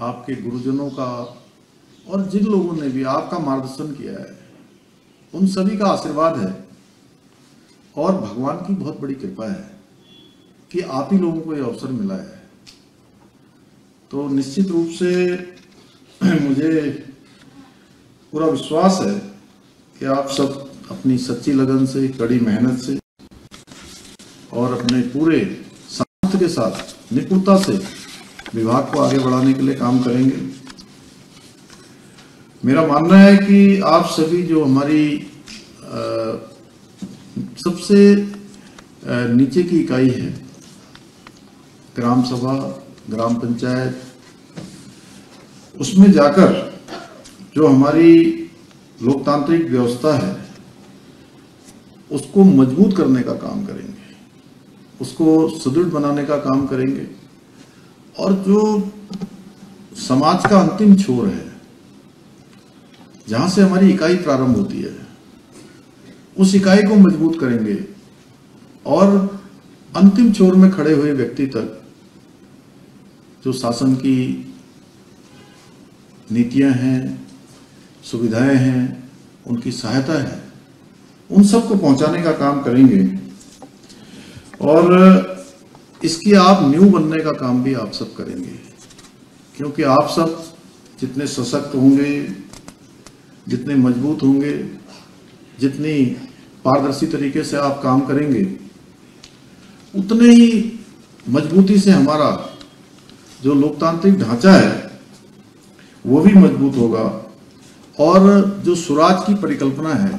आपके गुरुजनों का और जिन लोगों ने भी आपका मार्गदर्शन किया है, उन सभी का आशीर्वाद है और भगवान की बहुत बड़ी कृपा है कि आप ही लोगों को ये अवसर मिला है। तो निश्चित रूप से मुझे पूरा विश्वास है कि आप सब अपनी सच्ची लगन से, कड़ी मेहनत से और अपने पूरे सामर्थ्य के साथ निपुणता से विभाग को आगे बढ़ाने के लिए काम करेंगे। मेरा मानना है कि आप सभी जो हमारी सबसे नीचे की इकाई है, ग्राम सभा, ग्राम पंचायत, उसमें जाकर जो हमारी लोकतांत्रिक व्यवस्था है उसको मजबूत करने का काम करेंगे, उसको सुदृढ़ बनाने का काम करेंगे और जो समाज का अंतिम छोर है, जहां से हमारी इकाई प्रारंभ होती है, उस इकाई को मजबूत करेंगे और अंतिम छोर में खड़े हुए व्यक्ति तक जो शासन की नीतियां हैं, सुविधाएं हैं, उनकी सहायता है, उन सबको पहुंचाने का काम करेंगे और इसकी आप नींव बनने का काम भी आप सब करेंगे, क्योंकि आप सब जितने सशक्त होंगे, जितने मजबूत होंगे, जितनी पारदर्शी तरीके से आप काम करेंगे, उतने ही मजबूती से हमारा जो लोकतांत्रिक ढांचा है वो भी मजबूत होगा और जो स्वराज की परिकल्पना है,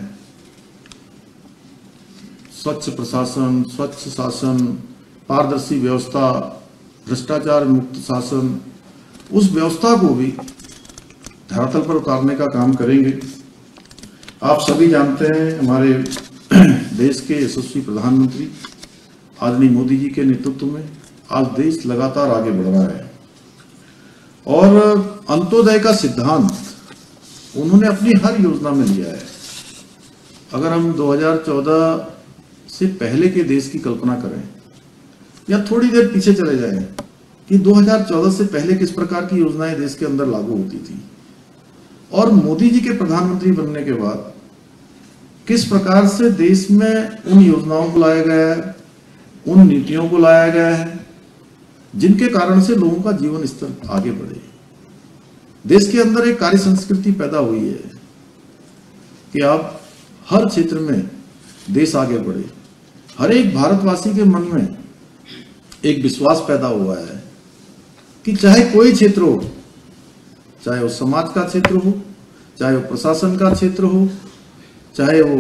स्वच्छ प्रशासन, स्वच्छ शासन, पारदर्शी व्यवस्था, भ्रष्टाचार मुक्त शासन, उस व्यवस्था को भी धरातल पर उतारने का काम करेंगे। आप सभी जानते हैं हमारे देश के यशस्वी प्रधानमंत्री आदरणीय मोदी जी के नेतृत्व में आज देश लगातार आगे बढ़ रहा है और अंत्योदय का सिद्धांत उन्होंने अपनी हर योजना में लिया है। अगर हम 2014 से पहले के देश की कल्पना करें या थोड़ी देर पीछे चले जाएं कि 2014 से पहले किस प्रकार की योजनाएं देश के अंदर लागू होती थी और मोदी जी के प्रधानमंत्री बनने के बाद किस प्रकार से देश में उन योजनाओं को लाया गया है, उन नीतियों को लाया गया है जिनके कारण से लोगों का जीवन स्तर आगे बढ़े। देश के अंदर एक कार्य संस्कृति पैदा हुई है कि आप हर क्षेत्र में देश आगे बढ़े। हर एक भारतवासी के मन में एक विश्वास पैदा हुआ है कि चाहे कोई क्षेत्र हो, चाहे वो समाज का क्षेत्र हो, चाहे वो प्रशासन का क्षेत्र हो, चाहे वो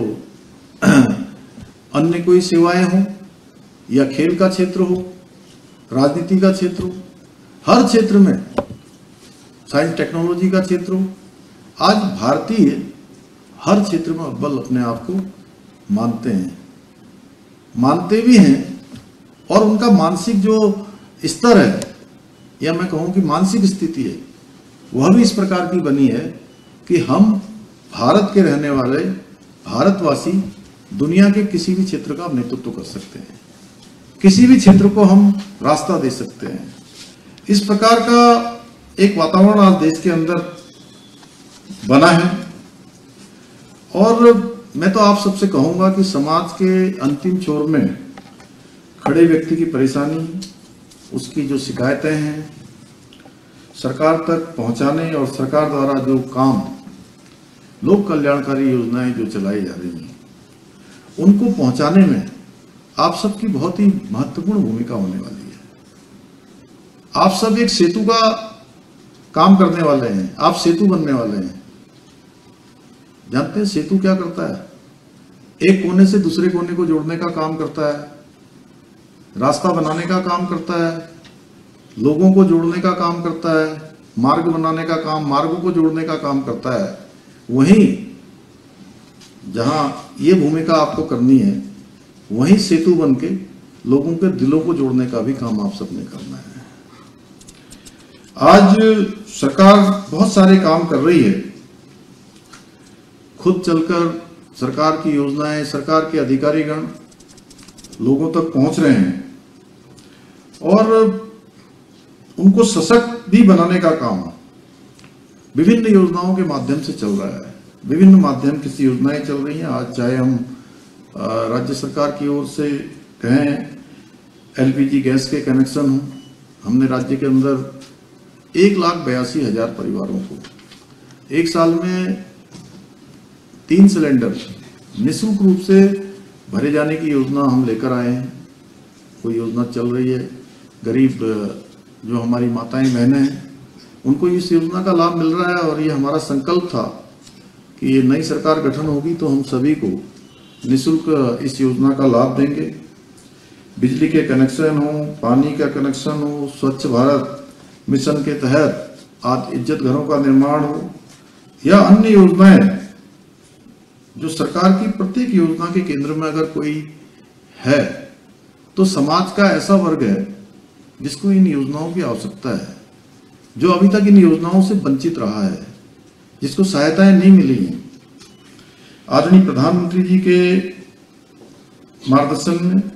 अन्य कोई सेवाएं हो या खेल का क्षेत्र हो, राजनीति का क्षेत्र हो, हर क्षेत्र में, साइंस टेक्नोलॉजी का क्षेत्र हो, आज भारतीय हर क्षेत्र में अव्वल अपने आप को मानते हैं, मानते भी हैं और उनका मानसिक जो स्तर है या मैं कहूं कि मानसिक स्थिति है वह भी इस प्रकार की बनी है कि हम भारत के रहने वाले भारतवासी दुनिया के किसी भी क्षेत्र का नेतृत्व कर सकते हैं, किसी भी क्षेत्र को हम रास्ता दे सकते हैं। इस प्रकार का एक वातावरण आज देश के अंदर बना है और मैं तो आप सबसे कहूंगा कि समाज के अंतिम छोर में खड़े व्यक्ति की परेशानी, उसकी जो शिकायतें हैं, सरकार तक पहुंचाने और सरकार द्वारा जो काम, लोक कल्याणकारी योजनाएं जो चलाई जा रही हैं, उनको पहुंचाने में आप सबकी बहुत ही महत्वपूर्ण भूमिका होने वाली है। आप सब एक सेतु का काम करने वाले हैं, आप सेतु बनने वाले हैं। जानते हैं सेतु क्या करता है? एक कोने से दूसरे कोने को जोड़ने का काम करता है, रास्ता बनाने का काम करता है, लोगों को जोड़ने का काम करता है, मार्ग बनाने का काम, मार्गों को जोड़ने का काम करता है। वहीं जहां ये भूमिका आपको करनी है, वहीं सेतु बन के लोगों के दिलों को जोड़ने का भी काम आप सबने करना है। आज सरकार बहुत सारे काम कर रही है, खुद चलकर सरकार की योजनाएं, सरकार के अधिकारीगण लोगों तक पहुंच रहे हैं और उनको सशक्त भी बनाने का काम विभिन्न योजनाओं के माध्यम से चल रहा है। विभिन्न माध्यम की योजनाएं चल रही हैं। आज चाहे हम राज्य सरकार की ओर से कहें एलपीजी गैस के कनेक्शन हो, हमने राज्य के अंदर 1,82,000 परिवारों को एक साल में 3 सिलेंडर निःशुल्क रूप से भरे जाने की योजना हम लेकर आए हैं। कोई योजना चल रही है, गरीब जो हमारी माताएं बहनें हैं उनको इस योजना का लाभ मिल रहा है। और ये हमारा संकल्प था कि ये नई सरकार गठन होगी तो हम सभी को निःशुल्क इस योजना का लाभ देंगे। बिजली के कनेक्शन हो, पानी का कनेक्शन हो, स्वच्छ भारत मिशन के तहत आज इज्जत घरों का निर्माण हो, या अन्य योजनाएं जो सरकार की प्रत्येक योजना के केंद्र में अगर कोई है तो समाज का ऐसा वर्ग है जिसको इन योजनाओं की आवश्यकता है, जो अभी तक इन योजनाओं से वंचित रहा है, जिसको सहायताएं नहीं मिली हैं। आदरणीय प्रधानमंत्री जी के मार्गदर्शन में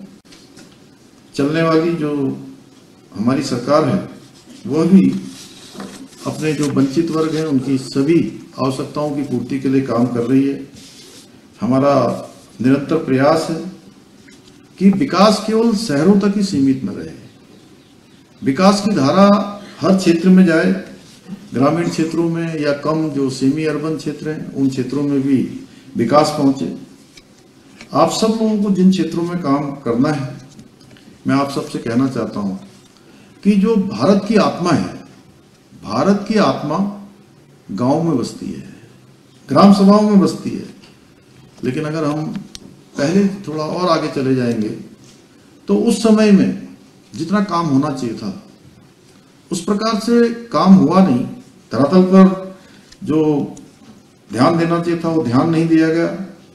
चलने वाली जो हमारी सरकार है वह भी अपने जो वंचित वर्ग हैं उनकी सभी आवश्यकताओं की पूर्ति के लिए काम कर रही है। हमारा निरंतर प्रयास है कि विकास केवल शहरों तक ही सीमित न रहे, विकास की धारा हर क्षेत्र में जाए। ग्रामीण क्षेत्रों में या कम जो सेमी अर्बन क्षेत्र हैं उन क्षेत्रों में भी विकास पहुंचे। आप सब लोगों को जिन क्षेत्रों में काम करना है, मैं आप सबसे कहना चाहता हूं कि जो भारत की आत्मा है, भारत की आत्मा गांव में बसती है, ग्राम सभाओं में बसती है। लेकिन अगर हम पहले थोड़ा और आगे चले जाएंगे तो उस समय में जितना काम होना चाहिए था उस प्रकार से काम हुआ नहीं। धरातल पर जो ध्यान देना चाहिए था वो ध्यान नहीं दिया गया।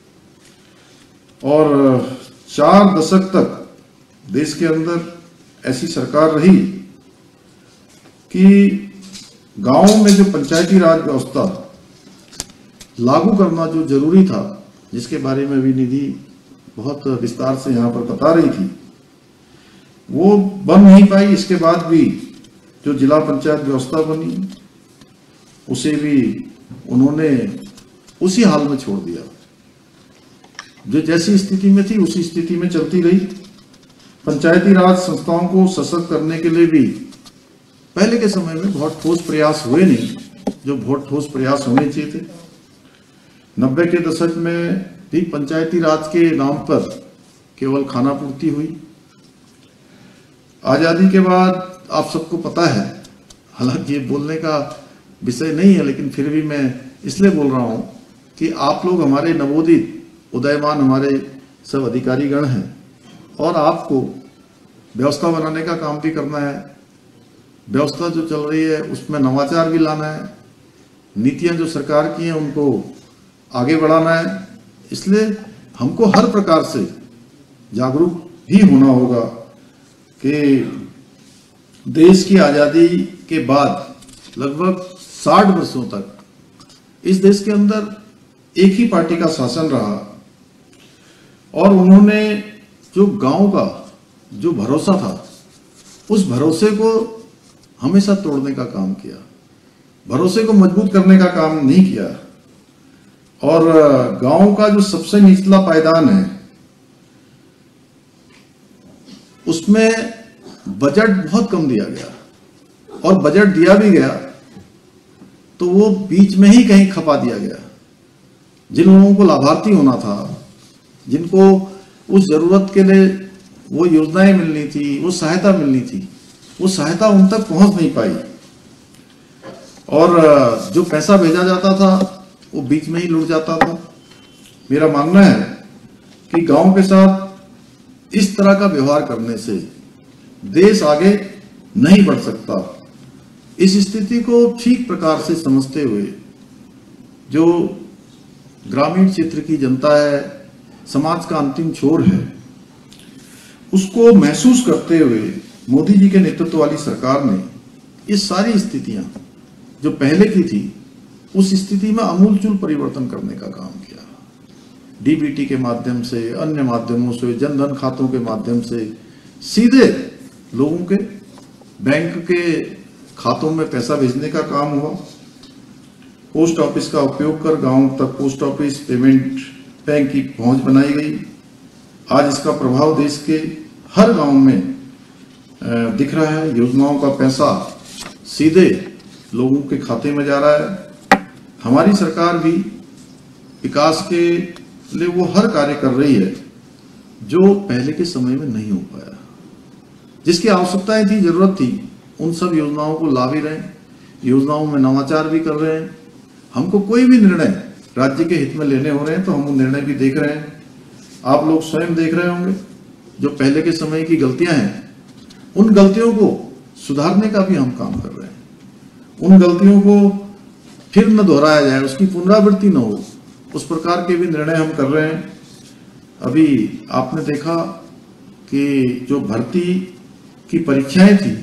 और 4 दशक तक देश के अंदर ऐसी सरकार रही कि गांवों में जो पंचायती राज व्यवस्था लागू करना जो जरूरी था, जिसके बारे में भी निधि बहुत विस्तार से यहाँ पर बता रही थी, वो बन नहीं पाई। इसके बाद भी जो जिला पंचायत व्यवस्था बनी उसे भी उन्होंने उसी हाल में छोड़ दिया। जो जैसी स्थिति में थी उसी स्थिति में चलती रही। पंचायती राज संस्थाओं को सशक्त करने के लिए भी पहले के समय में बहुत ठोस प्रयास हुए नहीं, जो बहुत ठोस प्रयास होने चाहिए थे। 90 के दशक में भी पंचायती राज के नाम पर केवल खाना पूर्ति हुई। आजादी के बाद आप सबको पता है, हालांकि ये बोलने का विषय नहीं है लेकिन फिर भी मैं इसलिए बोल रहा हूं कि आप लोग हमारे नवोदित उदयमान हमारे सब अधिकारीगण हैं और आपको व्यवस्था बनाने का काम भी करना है। व्यवस्था जो चल रही है उसमें नवाचार भी लाना है, नीतियां जो सरकार की हैं उनको आगे बढ़ाना है। इसलिए हमको हर प्रकार से जागरूक भी होना होगा कि देश की आज़ादी के बाद लगभग 60 वर्षों तक इस देश के अंदर एक ही पार्टी का शासन रहा और उन्होंने जो गांव का जो भरोसा था उस भरोसे को हमेशा तोड़ने का काम किया, भरोसे को मजबूत करने का काम नहीं किया। और गांव का जो सबसे निचला पायदान है उसमें बजट बहुत कम दिया गया, और बजट दिया भी गया तो वो बीच में ही कहीं खपा दिया गया। जिन लोगों को लाभार्थी होना था, जिनको उस जरूरत के लिए वो योजनाएं मिलनी थी, वो सहायता मिलनी थी, वो सहायता उन तक पहुंच नहीं पाई। और जो पैसा भेजा जाता था वो बीच में ही लुट जाता था। मेरा मानना है कि गांव के साथ इस तरह का व्यवहार करने से देश आगे नहीं बढ़ सकता। इस स्थिति को ठीक प्रकार से समझते हुए जो ग्रामीण क्षेत्र की जनता है, समाज का अंतिम छोर है, उसको महसूस करते हुए मोदी जी के नेतृत्व वाली सरकार ने ये सारी स्थितियां जो पहले की थी उस स्थिति में आमूलचूल परिवर्तन करने का काम किया। डीबीटी के माध्यम से, अन्य माध्यमों से, जनधन खातों के माध्यम से सीधे लोगों के बैंक के खातों में पैसा भेजने का काम हुआ। पोस्ट ऑफिस का उपयोग कर गांव तक पोस्ट ऑफिस पेमेंट बैंक की पहुंच बनाई गई। आज इसका प्रभाव देश के हर गांव में दिख रहा है। योजनाओं का पैसा सीधे लोगों के खाते में जा रहा है। हमारी सरकार भी विकास के लिए वो हर कार्य कर रही है जो पहले के समय में नहीं हो पाया। जिसकी आवश्यकताएं थी, जरूरत थी, उन सब योजनाओं को ला भी रहे हैं, योजनाओं में नवाचार भी कर रहे हैं। हमको कोई भी निर्णय राज्य के हित में लेने हो रहे हैं तो हम वो निर्णय भी देख रहे हैं। आप लोग स्वयं देख रहे होंगे जो पहले के समय की गलतियां हैं, उन गलतियों को सुधारने का भी हम काम कर रहे हैं। उन गलतियों को फिर न दोहराया जाए, उसकी पुनरावृत्ति न हो, उस प्रकार के भी निर्णय हम कर रहे हैं। अभी आपने देखा कि जो भर्ती की परीक्षाएं थी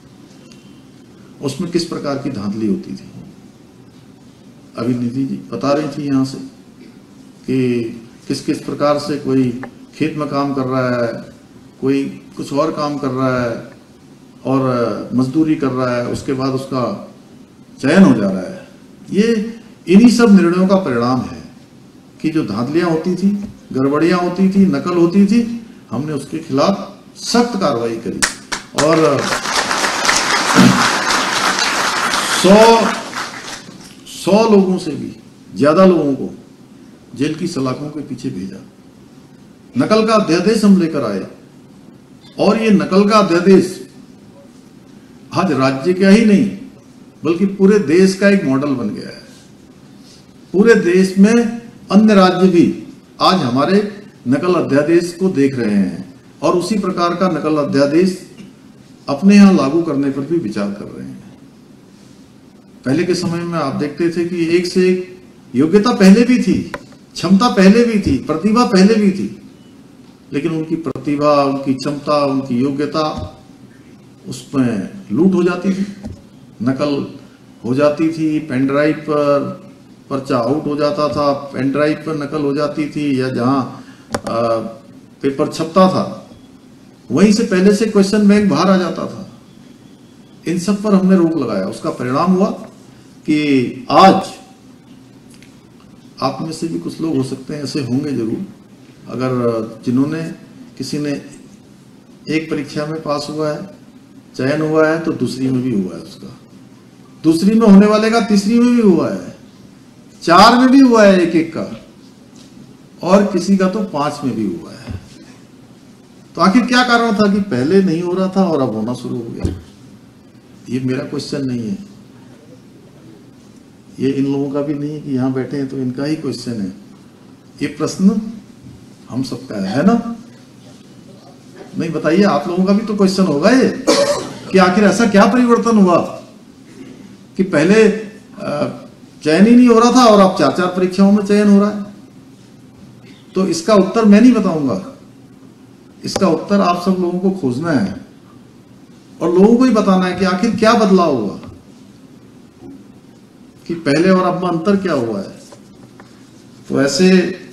उसमें किस प्रकार की धांधली होती थी। अभी निधि जी बता रही थी यहाँ से कि किस किस प्रकार से कोई खेत में काम कर रहा है, कोई कुछ और काम कर रहा है और मजदूरी कर रहा है, उसके बाद उसका चयन हो जा रहा है। ये इन्हीं सब निर्णयों का परिणाम है कि जो धांधलियां होती थी, गड़बड़ियां होती थी, नकल होती थी, हमने उसके खिलाफ सख्त कार्रवाई करी और 100 लोगों से भी ज्यादा लोगों को जेल की सलाखों के पीछे भेजा। नकल का अध्यादेश हम लेकर आए और ये नकल का अध्यादेश आज राज्य का ही नहीं बल्कि पूरे देश का एक मॉडल बन गया है। पूरे देश में अन्य राज्य भी आज हमारे नकल अध्यादेश को देख रहे हैं और उसी प्रकार का नकल अध्यादेश अपने यहां लागू करने पर भी विचार कर रहे हैं। पहले के समय में आप देखते थे कि एक से एक योग्यता पहले भी थी, क्षमता पहले भी थी, प्रतिभा पहले भी थी, लेकिन उनकी प्रतिभा, उनकी क्षमता, उनकी योग्यता उसमें लूट हो जाती थी, नकल हो जाती थी। पेन ड्राइव पर पर्चा आउट हो जाता था, पेन ड्राइव पर नकल हो जाती थी, या जहां पेपर छपता था वहीं से पहले से क्वेश्चन बैंक बाहर आ जाता था। इन सब पर हमने रोक लगाया। उसका परिणाम हुआ कि आज आप में से भी कुछ लोग हो सकते हैं, ऐसे होंगे जरूर, अगर जिन्होंने किसी ने एक परीक्षा में पास हुआ है, चयन हुआ है, तो दूसरी में भी हुआ है उसका, दूसरी में होने वाले का तीसरी में भी हुआ है, 4 में भी हुआ है एक एक का, और किसी का तो 5 में भी हुआ है। तो आखिर क्या कारण था कि पहले नहीं हो रहा था और अब होना शुरू हो गया? ये मेरा क्वेश्चन नहीं है, ये इन लोगों का भी नहीं है कि यहां बैठे हैं तो इनका ही क्वेश्चन है। ये प्रश्न हम सबका है ना? नहीं, बताइए, आप लोगों का भी तो क्वेश्चन होगा ये कि आखिर ऐसा क्या परिवर्तन हुआ कि पहले चयन ही नहीं हो रहा था और अब 4-4 परीक्षाओं में चयन हो रहा है। तो इसका उत्तर मैं नहीं बताऊंगा, इसका उत्तर आप सब लोगों को खोजना है और लोगों को ही बताना है कि आखिर क्या बदलाव हुआ, कि पहले और अब में अंतर क्या हुआ है। तो ऐसे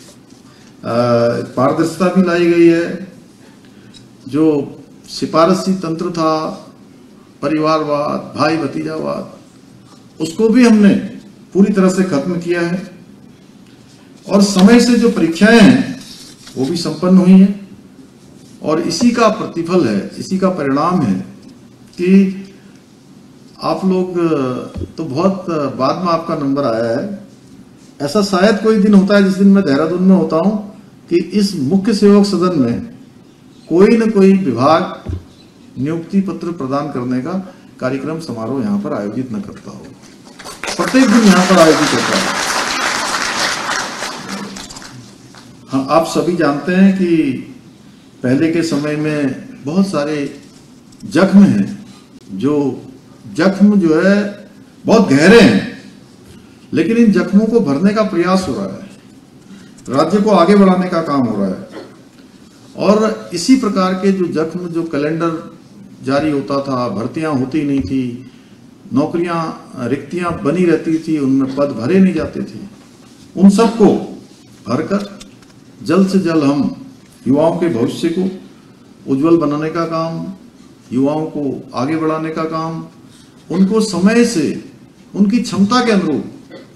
पारदर्शिता भी लाई गई है। जो सिफारशी तंत्र था, परिवारवाद, भाई भतीजावाद, उसको भी हमने पूरी तरह से खत्म किया है और समय से जो परीक्षाएं हैं वो भी संपन्न हुई हैं। और इसी का प्रतिफल है, इसी का परिणाम है कि आप लोग तो बहुत बाद में आपका नंबर आया है। ऐसा शायद कोई दिन होता है जिस दिन मैं देहरादून में होता हूं कि इस मुख्य सेवक सदन में कोई न कोई विभाग नियुक्ति पत्र प्रदान करने का कार्यक्रम समारोह यहां पर आयोजित न करता हो। प्रत्येक दिन यहां पर आयोजित होता है। हाँ, आप सभी जानते हैं कि पहले के समय में बहुत सारे जख्म हैं, जो जख्म जो है बहुत गहरे हैं, लेकिन इन जख्मों को भरने का प्रयास हो रहा है, राज्य को आगे बढ़ाने का काम हो रहा है। और इसी प्रकार के जो जख्म, जो कैलेंडर जारी होता था, भर्तियां होती नहीं थी, नौकरियां, रिक्तियां बनी रहती थी, उनमें पद भरे नहीं जाते थे, उन सबको भरकर जल्द से जल्द हम युवाओं के भविष्य को उज्जवल बनाने का काम, युवाओं को आगे बढ़ाने का काम, उनको समय से उनकी क्षमता के अनुरूप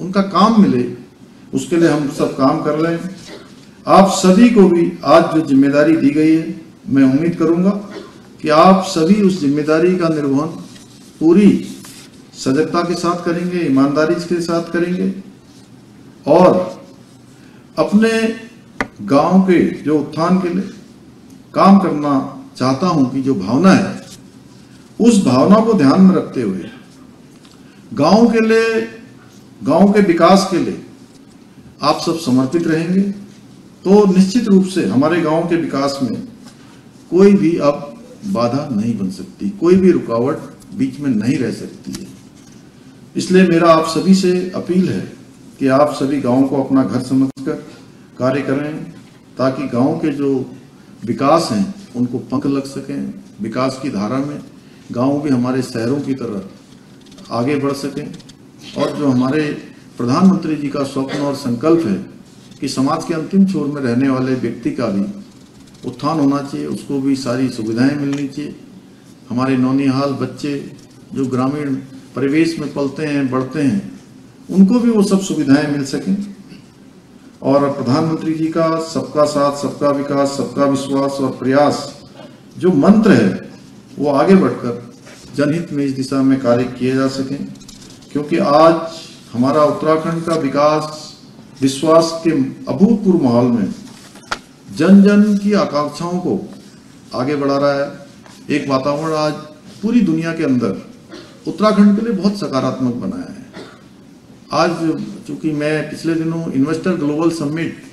उनका काम मिले, उसके लिए हम सब काम कर रहे हैं। आप सभी को भी आज जो जिम्मेदारी दी गई है, मैं उम्मीद करूंगा कि आप सभी उस जिम्मेदारी का निर्वहन पूरी सजगता के साथ करेंगे, ईमानदारी के साथ करेंगे और अपने गांव के जो उत्थान के लिए काम करना चाहता हूं कि जो भावना है, उस भावना को ध्यान में रखते हुए गांव के लिए, गांव के विकास के लिए आप सब समर्पित रहेंगे तो निश्चित रूप से हमारे गांव के विकास में कोई भी अब बाधा नहीं बन सकती, कोई भी रुकावट बीच में नहीं रह सकती है। इसलिए मेरा आप सभी से अपील है कि आप सभी गांव को अपना घर समझकर कार्य करें ताकि गांव के जो विकास हैं उनको पंख लग सकें, विकास की धारा में गांव भी हमारे शहरों की तरह आगे बढ़ सकें और जो हमारे प्रधानमंत्री जी का स्वप्न और संकल्प है कि समाज के अंतिम छोर में रहने वाले व्यक्ति का भी उत्थान होना चाहिए, उसको भी सारी सुविधाएं मिलनी चाहिए। हमारे नौनिहाल बच्चे जो ग्रामीण परिवेश में पलते हैं, बढ़ते हैं, उनको भी वो सब सुविधाएं मिल सकें और प्रधानमंत्री जी का सबका साथ, सबका विकास, सबका विश्वास और प्रयास जो मंत्र है वो आगे बढ़कर जनहित में इस दिशा में कार्य किए जा सकें, क्योंकि आज हमारा उत्तराखंड का विकास विश्वास के अभूतपूर्व माहौल में जन जन की आकांक्षाओं को आगे बढ़ा रहा है। एक वातावरण आज पूरी दुनिया के अंदर उत्तराखंड के लिए बहुत सकारात्मक बनाया है। आज चूंकि मैं पिछले दिनों इन्वेस्टर ग्लोबल समिट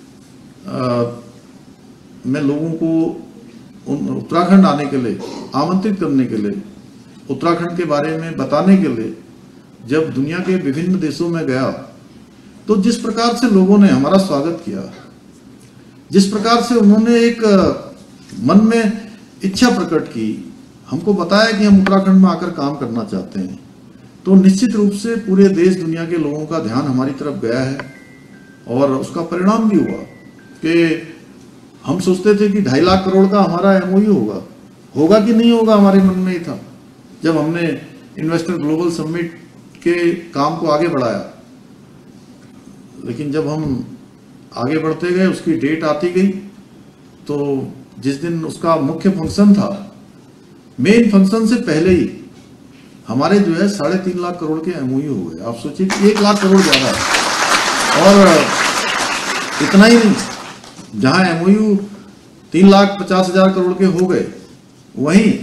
में लोगों को उत्तराखंड आने के लिए आमंत्रित करने के लिए, उत्तराखंड के बारे में बताने के लिए जब दुनिया के विभिन्न देशों में गया तो जिस प्रकार से लोगों ने हमारा स्वागत किया, जिस प्रकार से उन्होंने एक मन में इच्छा प्रकट की, हमको बताया कि हम उत्तराखंड में आकर काम करना चाहते हैं, तो निश्चित रूप से पूरे देश दुनिया के लोगों का ध्यान हमारी तरफ गया है और उसका परिणाम भी हुआ कि हम सोचते थे कि 2.5 लाख करोड़ का हमारा एमओयू होगा कि नहीं होगा, हमारे मन में ही था। जब हमने इन्वेस्टर ग्लोबल समिट के काम को आगे बढ़ाया, लेकिन जब हम आगे बढ़ते गए, उसकी डेट आती गई, तो जिस दिन उसका मुख्य फंक्शन था, मेन फंक्शन से पहले ही हमारे जो है 3.5 लाख करोड़ के एमओयू हो गए। आप सोचिए कि 1 लाख करोड़ ज्यादा है और इतना ही नहीं, जहां एमओयू 3,50,000 करोड़ के हो गए, वहीं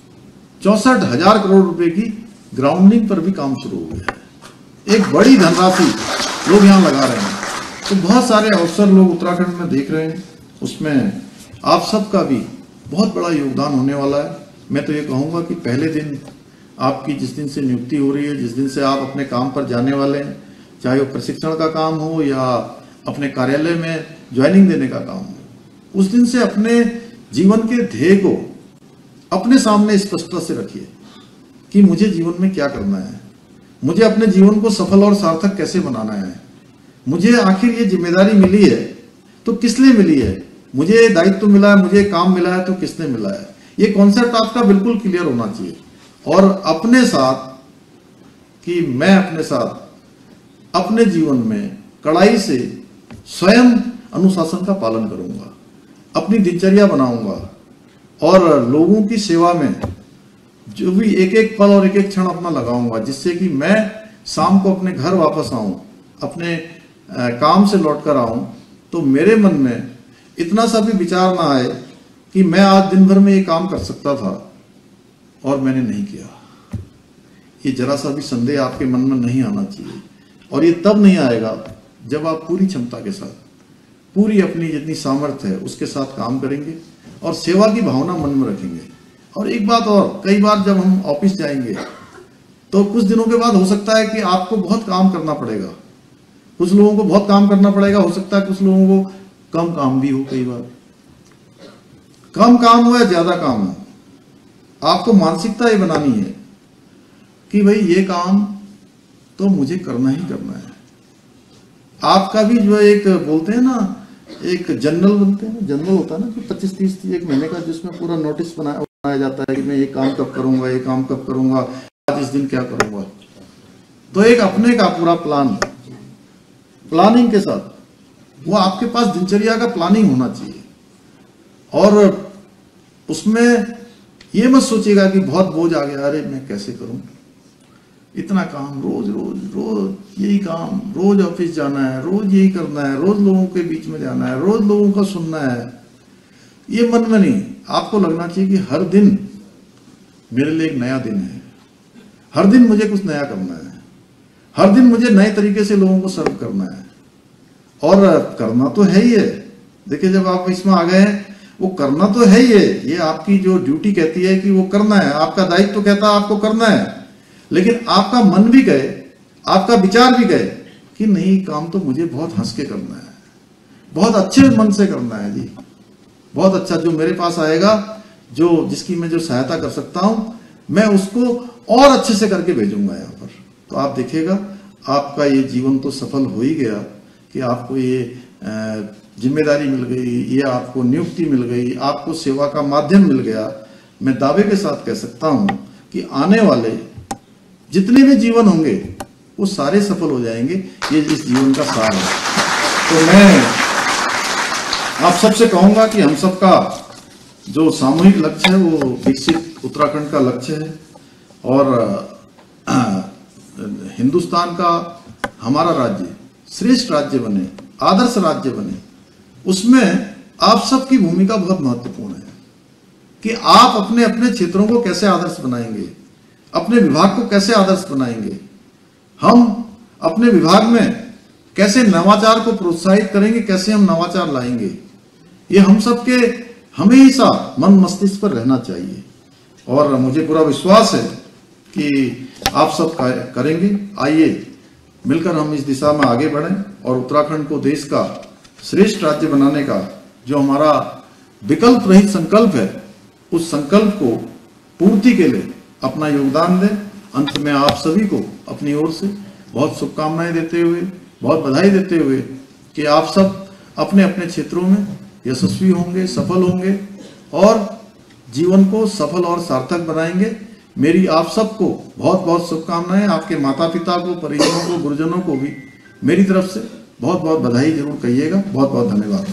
64,000 करोड़ रुपए की ग्राउंडिंग पर भी काम शुरू हो गया है। एक बड़ी धनराशि लोग यहाँ लगा रहे हैं, तो बहुत सारे अवसर लोग उत्तराखंड में देख रहे हैं, उसमें आप सबका भी बहुत बड़ा योगदान होने वाला है। मैं तो ये कहूँगा कि पहले दिन आपकी जिस दिन से नियुक्ति हो रही है, जिस दिन से आप अपने काम पर जाने वाले हैं, चाहे वो प्रशिक्षण का काम हो या अपने कार्यालय में ज्वाइनिंग देने का काम हो, उस दिन से अपने जीवन के ध्येय को अपने सामने स्पष्टता से रखिए कि मुझे जीवन में क्या करना है, मुझे अपने जीवन को सफल और सार्थक कैसे बनाना है, मुझे आखिर ये जिम्मेदारी मिली है तो किस लिए मिली है, मुझे दायित्व मिला है, मुझे काम मिला है तो किसने मिला है। ये कॉन्सेप्ट आपका बिल्कुल क्लियर होना चाहिए और अपने साथ कि मैं अपने साथ अपने जीवन में कड़ाई से स्वयं अनुशासन का पालन करूंगा, अपनी दिनचर्या बनाऊंगा और लोगों की सेवा में जो भी एक एक पल और एक एक क्षण अपना लगाऊंगा, जिससे कि मैं शाम को अपने घर वापस आऊं, अपने काम से लौटकर आऊं, तो मेरे मन में इतना सा भी विचार ना आए कि मैं आज दिन भर में ये काम कर सकता था और मैंने नहीं किया। ये जरा सा भी संदेह आपके मन में नहीं आना चाहिए और ये तब नहीं आएगा जब आप पूरी क्षमता के साथ, पूरी अपनी जितनी सामर्थ्य है उसके साथ काम करेंगे और सेवा की भावना मन में रखेंगे। और एक बात और, कई बार जब हम ऑफिस जाएंगे तो कुछ दिनों के बाद हो सकता है कि आपको बहुत काम करना पड़ेगा, कुछ लोगों को बहुत काम करना पड़ेगा, हो सकता है कुछ लोगों को कम काम भी हो, कई बार कम काम हो या ज्यादा काम हो, आपको मानसिकता ये बनानी है कि भाई ये काम तो मुझे करना ही करना है। आपका भी जो एक बोलते हैं ना, एक जनरल बोलते हैं, जनरल होता है ना कि 25-30 एक महीने का जिसमें पूरा नोटिस बनाया जाता है कि मैं ये काम कब करूंगा, ये काम कब करूंगा, आज इस दिन क्या करूंगा। तो एक अपने का पूरा प्लान प्लानिंग के साथ, वो आपके पास दिनचर्या का प्लानिंग होना चाहिए। और उसमें ये मत सोचिएगा कि बहुत बोझ आ गया, अरे मैं कैसे करूं, इतना काम, रोज रोज रोज यही काम, रोज ऑफिस जाना है, रोज यही करना है, रोज लोगों के बीच में जाना है, रोज लोगों का सुनना है। ये मन में नहीं, आपको लगना चाहिए कि हर दिन मेरे लिए एक नया दिन है, हर दिन मुझे कुछ नया करना है, हर दिन मुझे नए तरीके से लोगों को सर्व करना है। और करना तो है ही है, देखिए जब आप इसमें आ गए हैं, वो करना तो है ही है, ये आपकी जो ड्यूटी कहती है कि वो करना है, आपका दायित्व तो कहता है आपको करना है, लेकिन आपका मन भी कहे, आपका विचार भी कहे कि नहीं, काम तो मुझे बहुत हंस के करना है, बहुत अच्छे मन से करना है जी, बहुत अच्छा, जो मेरे पास आएगा, जो जिसकी मैं जो सहायता कर सकता हूं, मैं उसको और अच्छे से करके भेजूंगा यहाँ पर। तो आप देखिएगा आपका ये जीवन तो सफल हो ही गया कि आपको ये जिम्मेदारी मिल गई, ये आपको नियुक्ति मिल गई, आपको सेवा का माध्यम मिल गया। मैं दावे के साथ कह सकता हूं कि आने वाले जितने भी जीवन होंगे वो सारे सफल हो जाएंगे, ये इस जीवन का सार है। तो मैं आप सबसे कहूंगा कि हम सबका जो सामूहिक लक्ष्य है वो विकसित उत्तराखंड का लक्ष्य है, और हिंदुस्तान का हमारा राज्य श्रेष्ठ राज्य बने, आदर्श राज्य बने, उसमें आप सबकी भूमिका बहुत महत्वपूर्ण है कि आप अपने अपने क्षेत्रों को कैसे आदर्श बनाएंगे, अपने विभाग को कैसे आदर्श बनाएंगे, हम अपने विभाग में कैसे नवाचार को प्रोत्साहित करेंगे, कैसे हम नवाचार लाएंगे, ये हम सबके हमेशा मन मस्तिष्क पर रहना चाहिए। और मुझे पूरा विश्वास है कि आप सब करेंगे। आइए मिलकर हम इस दिशा में आगे बढ़ें और उत्तराखंड को देश का श्रेष्ठ राज्य बनाने का जो हमारा विकल्प रहित संकल्प है, उस संकल्प को पूर्ति के लिए अपना योगदान दें। अंत में आप सभी को अपनी ओर से बहुत शुभकामनाएं देते हुए, बहुत बधाई देते हुए कि आप सब अपने अपने क्षेत्रों में यशस्वी होंगे, सफल होंगे और जीवन को सफल और सार्थक बनाएंगे। मेरी आप सबको बहुत बहुत शुभकामनाएं। आपके माता पिता को, परिजनों को, गुरुजनों को भी मेरी तरफ से बहुत बहुत बधाई जरूर कहिएगा। बहुत बहुत धन्यवाद।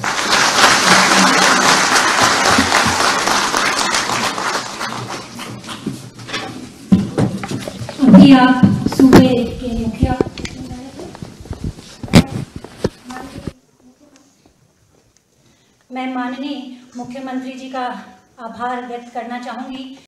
अभी आप सूबे के मुखिया, मैं माननीय मुख्यमंत्री जी का आभार व्यक्त करना चाहूंगी